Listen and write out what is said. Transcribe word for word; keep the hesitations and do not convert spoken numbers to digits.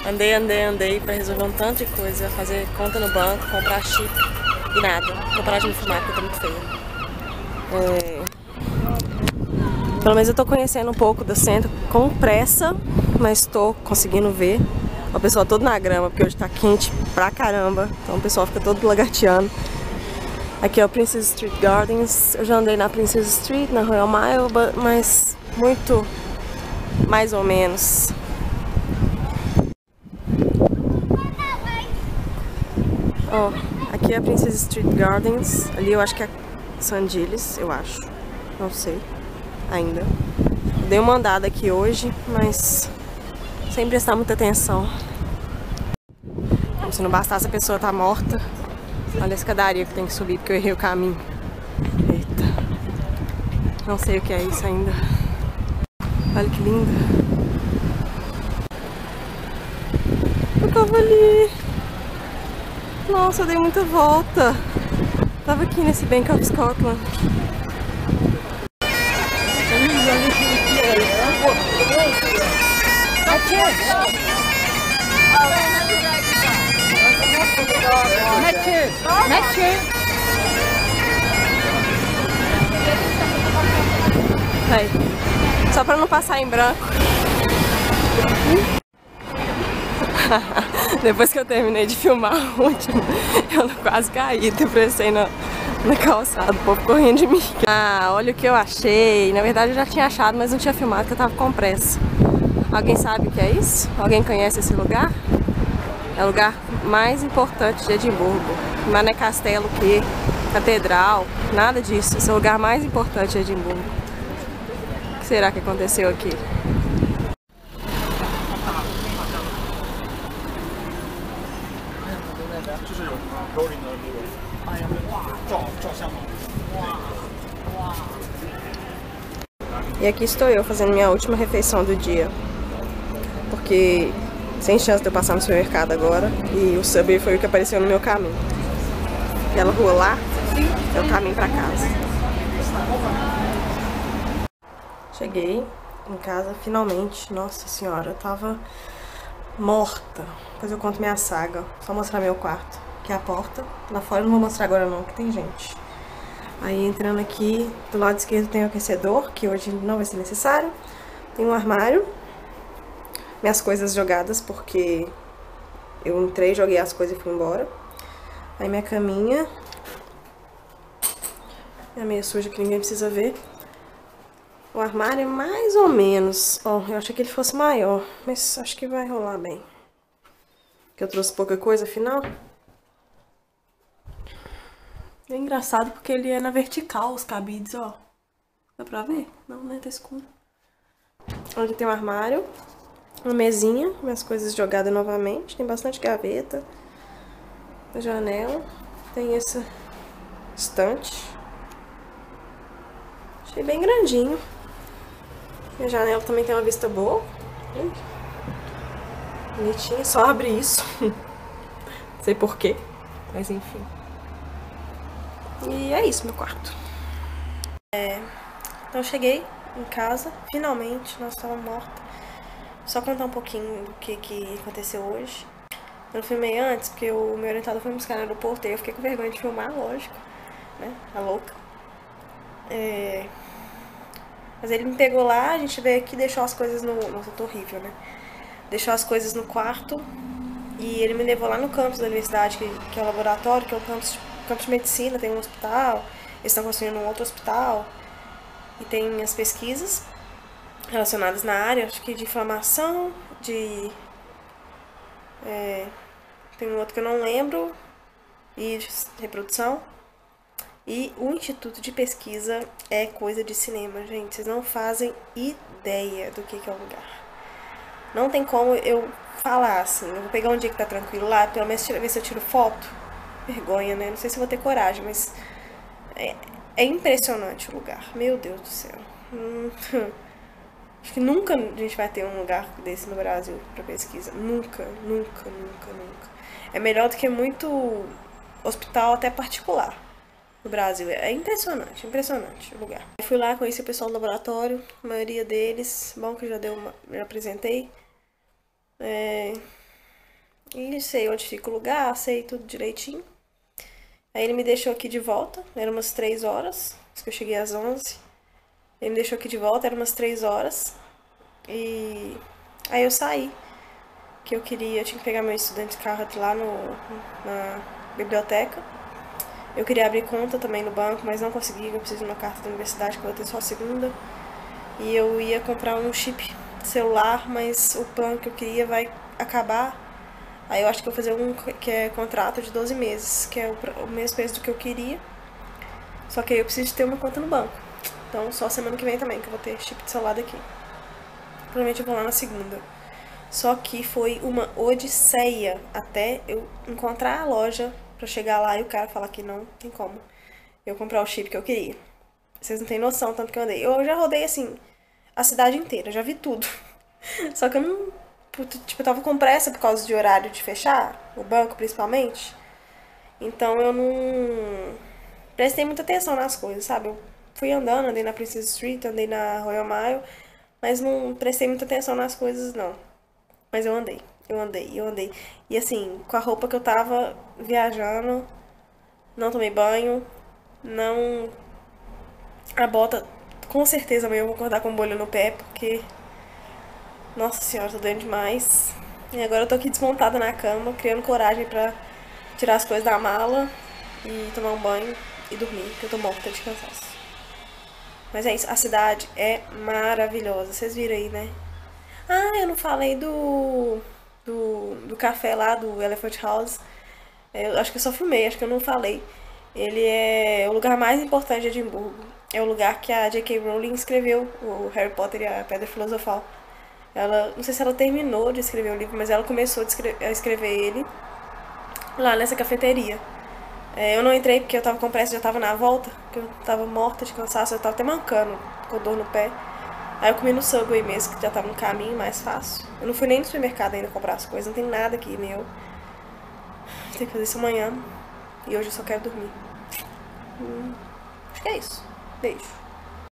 Andei, andei, andei pra resolver um tanto de coisa, fazer conta no banco, comprar chip e nada. Vou parar de me filmar porque eu tô muito feia. É... Pelo menos eu tô conhecendo um pouco do centro com pressa, mas tô conseguindo ver. O pessoal todo na grama, porque hoje tá quente pra caramba, então o pessoal fica todo lagarteando. Aqui é o Princess Street Gardens. Eu já andei na Princess Street, na Royal Mile, mas muito mais ou menos. Ó, oh, aqui é a Princess Street Gardens. Ali eu acho que é San Giles, eu acho. Não sei ainda. Eu dei uma andada aqui hoje, mas sem prestar muita atenção. Como se não bastasse a pessoa tá morta. Olha a escadaria que tem que subir porque eu errei o caminho. Eita. Não sei o que é isso ainda. Olha que lindo. Eu tava ali. Nossa, eu dei muita volta. Tava aqui nesse Bank of Scotland. Aí. Só pra não passar em branco. Depois que eu terminei de filmar o último, eu quase caí, depressei na, na calçada, o povo correndo de mim. Ah, olha o que eu achei. Na verdade eu já tinha achado, mas não tinha filmado porque eu tava com pressa. Alguém sabe o que é isso? Alguém conhece esse lugar? É o lugar mais importante de Edimburgo. Mas não é castelo, o quê? Catedral, nada disso. Esse é o lugar mais importante de Edimburgo. O que será que aconteceu aqui? E aqui estou eu fazendo minha última refeição do dia. Porque sem chance de eu passar no supermercado agora. E o Subway foi o que apareceu no meu caminho. Aquela rua lá é o caminho pra casa. Cheguei em casa finalmente. Nossa senhora, eu tava morta. Depois eu conto minha saga. Só mostrar meu quarto. Aqui é a porta. Lá fora eu não vou mostrar agora não, que tem gente. Aí entrando aqui, do lado esquerdo tem o aquecedor, que hoje não vai ser necessário. Tem um armário. Minhas coisas jogadas, porque eu entrei, joguei as coisas e fui embora. Aí minha caminha. É meio suja que ninguém precisa ver. O armário é mais ou menos. Ó, eu achei que ele fosse maior, mas acho que vai rolar bem. Que eu trouxe pouca coisa, afinal. É engraçado porque ele é na vertical, os cabides, ó. Dá pra ver? Não, né? Tá escuro. Onde tem um armário. Uma mesinha, minhas coisas jogadas novamente. Tem bastante gaveta. A janela. Tem essa estante. Achei bem grandinho. A janela também tem uma vista boa. Bonitinha. Só abre isso. Não sei porquê. Mas enfim. E é isso, meu quarto. É, então eu cheguei em casa. Finalmente. Nossa, tava morta. Só contar um pouquinho do que, que aconteceu hoje. Eu não filmei antes, porque o meu orientador foi me buscar no aeroporto e eu fiquei com vergonha de filmar, lógico, né? A louca. É... Mas ele me pegou lá, a gente veio aqui e deixou as coisas no... Nossa, eu tô horrível, né? Deixou as coisas no quarto e ele me levou lá no campus da universidade, que, que é o laboratório, que é o campus, campus de medicina, tem um hospital, eles estão construindo um outro hospital e tem as pesquisas relacionadas na área, acho que de inflamação, de... É, tem um outro que eu não lembro, e de reprodução. E o Instituto de Pesquisa é coisa de cinema, gente. Vocês não fazem ideia do que, que é o lugar. Não tem como eu falar assim. Eu vou pegar um dia que tá tranquilo lá, pelo menos ver se eu tiro foto. Vergonha, né? Não sei se eu vou ter coragem, mas... É, é impressionante o lugar. Meu Deus do céu. Hum... Acho que nunca a gente vai ter um lugar desse no Brasil pra pesquisa. Nunca, nunca, nunca, nunca. É melhor do que muito hospital até particular no Brasil. É impressionante, impressionante o lugar. Eu fui lá, conheci o pessoal do laboratório, a maioria deles. Bom que já deu uma, já apresentei. É, E sei onde fica o lugar, sei tudo direitinho. Aí ele me deixou aqui de volta, eram umas três horas, que eu cheguei às onze. Ele me deixou aqui de volta, eram umas três horas. E aí eu saí, que eu queria, eu tinha que pegar meu estudante de carro lá no, na biblioteca. Eu queria abrir conta também no banco, mas não consegui, eu preciso de uma carta da universidade, que eu vou ter só a segunda. E eu ia comprar um chip de celular, mas o plano que eu queria vai acabar. Aí eu acho que eu vou fazer um que é contrato de doze meses, que é o, o mesmo preço do que eu queria. Só que aí eu preciso de ter uma conta no banco. Então só semana que vem também, que eu vou ter chip de celular daqui. Provavelmente eu vou lá na segunda. Só que foi uma odisseia até eu encontrar a loja pra chegar lá e o cara falar que não tem como eu comprar o chip que eu queria. Vocês não têm noção tanto que eu andei. Eu já rodei, assim, a cidade inteira, já vi tudo. Só que eu não... Tipo, eu tava com pressa por causa de horário de fechar, o banco principalmente. Então eu não prestei muita atenção nas coisas, sabe? Eu fui andando, andei na Princess Street, andei na Royal Mile, mas não prestei muita atenção nas coisas, não. Mas eu andei, eu andei, eu andei. E assim, com a roupa que eu tava viajando, não tomei banho, não... A bota, com certeza amanhã eu vou acordar com bolha no pé, porque... Nossa senhora, tô doendo demais. E agora eu tô aqui desmontada na cama, criando coragem pra tirar as coisas da mala e tomar um banho e dormir, porque eu tô morta de cansaço. Mas é isso, a cidade é maravilhosa, vocês viram aí, né? Ah, eu não falei do, do, do café lá, do Elephant House. Eu acho que eu só filmei, acho que eu não falei. Ele é o lugar mais importante de Edimburgo. É o lugar que a J K. Rowling escreveu o Harry Potter e a Pedra Filosofal. Ela, não sei se ela terminou de escrever o livro, mas ela começou a escrever ele lá nessa cafeteria. É, eu não entrei porque eu tava com pressa, já tava na volta, porque eu tava morta de cansaço, eu tava até mancando, com dor no pé. Aí eu comi no Subway mesmo, que já tava no caminho, mais fácil. Eu não fui nem no supermercado ainda comprar as coisas, não tem nada aqui meu. Tem que fazer isso amanhã. E hoje eu só quero dormir. Hum, acho que é isso. Beijo.